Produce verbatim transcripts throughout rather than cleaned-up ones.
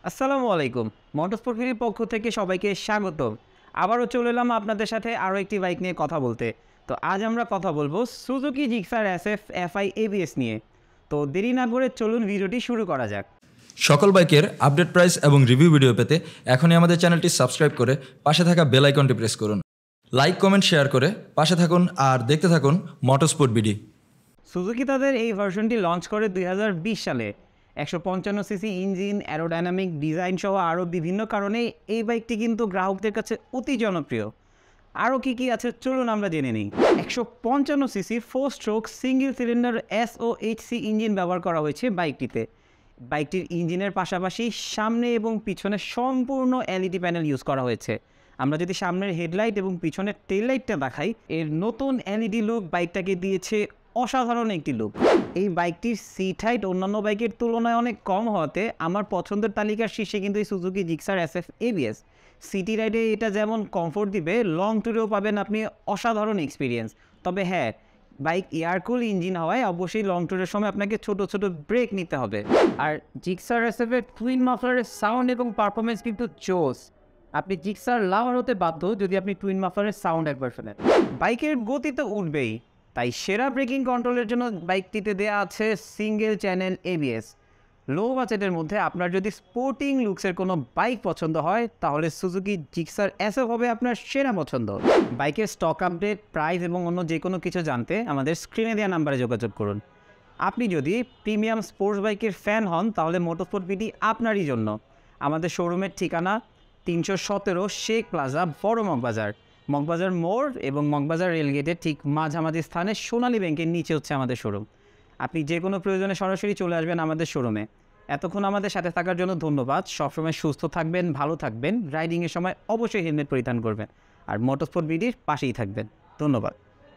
আসসালামু আলাইকুম। মোটো স্পোর্ট বিডির পক্ষ থেকে সবাইকে স্বাগতম। আবারও চলে এলাম আপনাদের সাথে আরও একটি বাইক নিয়ে কথা বলতে। তো আজ আমরা কথা বলবো Suzuki Gixxer SF FI ABS নিয়ে। তো দেরি না করে চলুন ভিডিওটি শুরু করা যাক। সকল বাইকের আপডেট প্রাইস এবং রিভিউ ভিডিও পেতে এখনই আমাদের চ্যানেলটি সাবস্ক্রাইব করে পাশে থাকা বেল আইকনটি প্রেস করুন। লাইক কমেন্ট শেয়ার করে পাশে থাকুন আর দেখতে থাকুন মোটো স্পোর্ট বিডি। সুজুকি তাদের এই ভার্সনটি লঞ্চ করে দুই হাজার বিশ সালে। একশো পঞ্চান্ন সিসি ইঞ্জিন, অ্যারোডাইনামিক ডিজাইন সহ আরও বিভিন্ন কারণে এই বাইকটি কিন্তু গ্রাহকদের কাছে অতি জনপ্রিয়। আরও কী কী আছে চলুন আমরা জেনে নিই। একশো পঞ্চান্ন cc four stroke single cylinder S O H C engine ব্যবহার করা হয়েছে বাইকটিতে। বাইকটির ইঞ্জিনের পাশাপাশি সামনে এবং পিছনে সম্পূর্ণ এলইডি প্যানেল ইউজ করা হয়েছে। আমরা যদি সামনের হেডলাইট এবং পিছনের টেল লাইটটা দেখাই, এর নতুন এলইডি লুক বাইকটাকে দিয়েছে অসাধারণ একটি লুক। এই বাইকটির সিট হাইট অন্যান্য বাইকের তুলনায় অনেক কম হওয়াতে আমার পছন্দের তালিকার শীর্ষে কিন্তু এই Suzuki Gixxer SF ABS. City রাইডে এটা যেমন কমফোর্ট দিবে, লং ট্যুরেও পাবেন আপনি অসাধারণ এক্সপিরিয়েন্স। তবে হ্যাঁ, বাইক এয়ারকুল ইঞ্জিন হওয়ায় অবশ্যই লং ট্যুরের সময় আপনাকে ছোট ছোট ব্রেক নিতে হবে। আর জিক্সার এসএফের টুইন মাফলারের সাউন্ড এবং পারফরমেন্স কিন্তু জোস। আপনি জিক্সার লাভার হতে বাধ্য যদি আপনি টুইন মাফলারের সাউন্ড একবার শোনেন। বাইকের গতি তো উঠবেই, তাই সেরা ব্রেকিং কন্ট্রোলের জন্য বাইকটিতে দেওয়া আছে সিঙ্গেল চ্যানেল এবিএস। লো বাজেটের মধ্যে আপনার যদি স্পোর্টিং লুকসের কোনো বাইক পছন্দ হয় তাহলে সুজুকি জিক্সার এসএফ হবে আপনার সেরা পছন্দ। বাইকের স্টক আপডেট, প্রাইস এবং অন্য যে কোনো কিছু জানতে আমাদের স্ক্রিনে দেওয়া নাম্বারে যোগাযোগ করুন। আপনি যদি প্রিমিয়াম স্পোর্টস বাইকের ফ্যান হন তাহলে মোটো স্পোর্ট বিডি আপনারই জন্য। আমাদের শোরুমের ঠিকানা তিনশো সতেরো শেখ প্লাজা, বড় মগবাজার, মগবাজার মোড় এবং মগবাজার রেলগেটের ঠিক মাঝামাঝি স্থানে সোনালী ব্যাংকের নিচে হচ্ছে আমাদের শোরুম। আপনি যে কোনো প্রয়োজনে সরাসরি চলে আসবেন আমাদের শোরুমে। এতক্ষণ আমাদের সাথে থাকার জন্য ধন্যবাদ। সবসময় সুস্থ থাকবেন, ভালো থাকবেন। রাইডিংয়ের সময় অবশ্যই হেলমেট পরিধান করবেন আর মোটো স্পোর্ট বিডির পাশেই থাকবেন। ধন্যবাদ।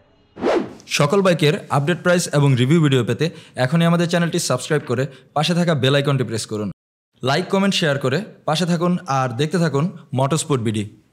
সকল বাইকের আপডেট প্রাইস এবং রিভিউ ভিডিও পেতে এখনই আমাদের চ্যানেলটি সাবস্ক্রাইব করে পাশে থাকা বেল আইকনটি প্রেস করুন। লাইক কমেন্ট শেয়ার করে পাশে থাকুন আর দেখতে থাকুন মোটো স্পোর্ট বিডি।